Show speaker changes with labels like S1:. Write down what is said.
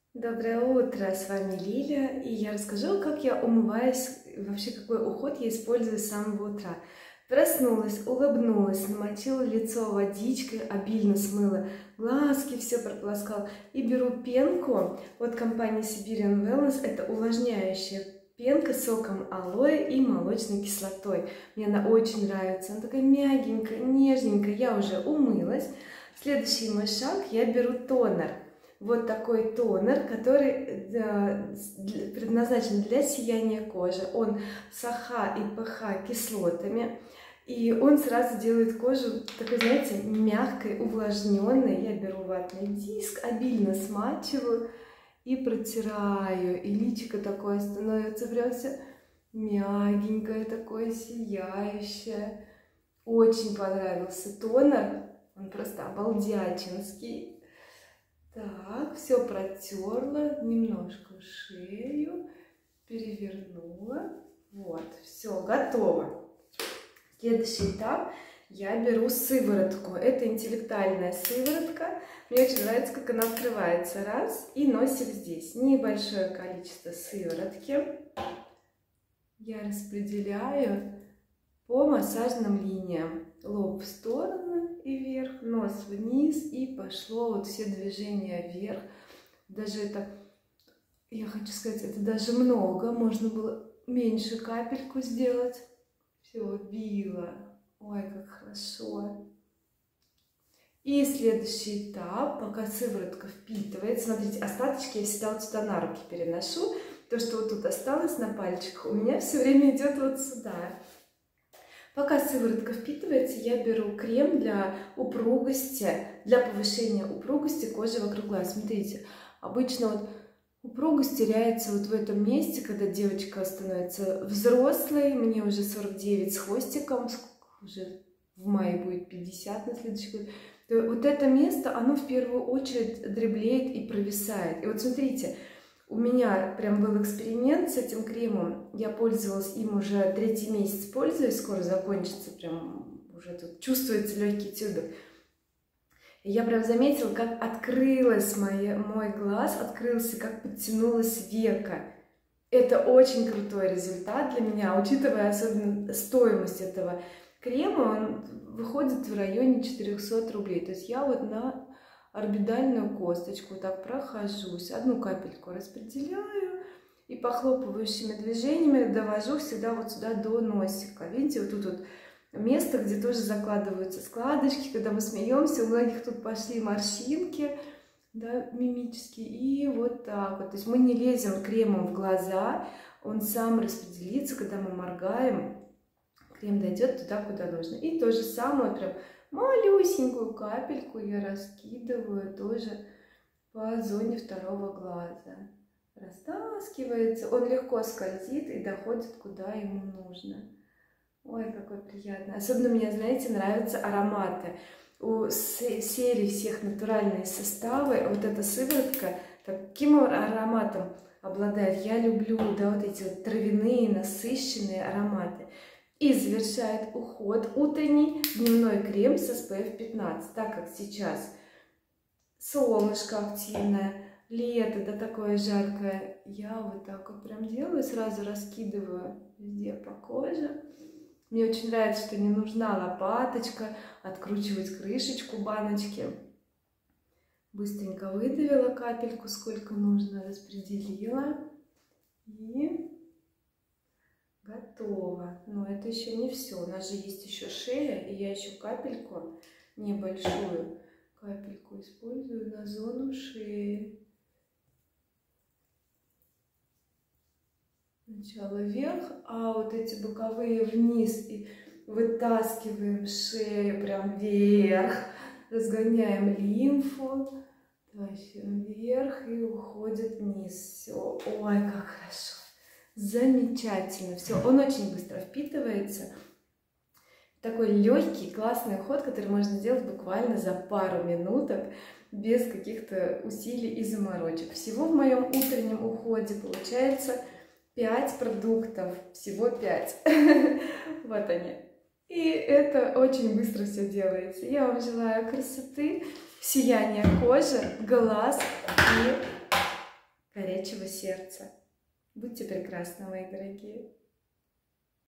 S1: Доброе утро, с вами Лиля, и я расскажу, как я умываюсь, вообще какой уход я использую с самого утра. Проснулась, улыбнулась, намочила лицо водичкой, обильно смыла глазки, все прополоскала. И беру пенку от компании Siberian Wellness, это увлажняющая пенка с соком алоэ и молочной кислотой. Мне она очень нравится, она такая мягенькая, нежненькая, я уже умылась. Следующий мой шаг, я беру тонер. Вот такой тонер, который предназначен для сияния кожи. Он с АХ и ПХ кислотами. И он сразу делает кожу такой, знаете, мягкой, увлажненной. Я беру ватный диск, обильно смачиваю и протираю. И личико такое становится прям все мягенькое, такое сияющее. Очень понравился тонер. Он просто обалдячинский. Так, все протерла, немножко шею, перевернула. Вот, все, готово. Следующий этап. Я беру сыворотку. Это интеллектуальная сыворотка. Мне очень нравится, как она открывается. Раз. И носик здесь. Небольшое количество сыворотки. Я распределяю по массажным линиям. Лоб в сторону и вверх, нос вниз, и пошло вот все движения вверх. Даже это, я хочу сказать, это даже много. Можно было меньше капельку сделать. Все, била. Ой, как хорошо. И следующий этап, пока сыворотка впитывает. Смотрите, остаточки я всегда вот сюда на руки переношу. То, что вот тут осталось на пальчиках, у меня все время идет вот сюда. Пока сыворотка впитывается, я беру крем для упругости, для повышения упругости кожи вокруг глаз. Смотрите, обычно вот упругость теряется вот в этом месте, когда девочка становится взрослой. Мне уже 49 с хвостиком, уже в мае будет 50 на следующий год. То вот это место, оно в первую очередь дреблеет и провисает. И вот смотрите, у меня прям был эксперимент с этим кремом. Я пользовалась им уже 3-й месяц, пользуюсь, скоро закончится, прям уже тут чувствуется легкий тюбик. И я прям заметила, как открылась мой глаз, открылся, как подтянулась века. Это очень крутой результат для меня, учитывая особенно стоимость этого крема. Он выходит в районе 400 рублей. То есть я вот на орбитальную косточку так прохожусь, одну капельку распределяю и похлопывающими движениями довожу всегда вот сюда до носика. Видите, вот тут вот место, где тоже закладываются складочки, когда мы смеемся, у многих тут пошли морщинки, да, мимические, и вот так вот. То есть мы не лезем кремом в глаза, он сам распределится, когда мы моргаем, крем дойдет туда, куда нужно. И то же самое, прям малюсенькую капельку я раскидываю тоже по зоне второго глаза. Растаскивается, он легко скользит и доходит, куда ему нужно. Ой, какой приятный. Особенно мне, знаете, нравятся ароматы. У серии всех натуральные составы, вот эта сыворотка таким ароматом обладает. Я люблю, да, вот эти вот травяные, насыщенные ароматы. И завершает уход утренний дневной крем с SPF 15, так как сейчас солнышко активное, лето, да, такое жаркое. Я вот так вот прям делаю, сразу раскидываю везде по коже. Мне очень нравится, что не нужна лопаточка, откручивать крышечку баночки. Быстренько выдавила капельку, сколько нужно, распределила. И готово. Но это еще не все. У нас же есть еще шея, и я еще капельку, небольшую капельку использую на зону шеи. Сначала вверх, а вот эти боковые вниз, и вытаскиваем шею прям вверх, разгоняем лимфу, тащим вверх и уходит вниз. Все, ой, как хорошо. Замечательно. Все, он очень быстро впитывается. Такой легкий, классный уход, который можно сделать буквально за пару минуток, без каких-то усилий и заморочек. Всего в моем утреннем уходе получается 5 продуктов. Всего 5. Вот они. И это очень быстро все делается. Я вам желаю красоты, сияния кожи, глаз и горячего сердца. Будьте прекрасны, мои дорогие!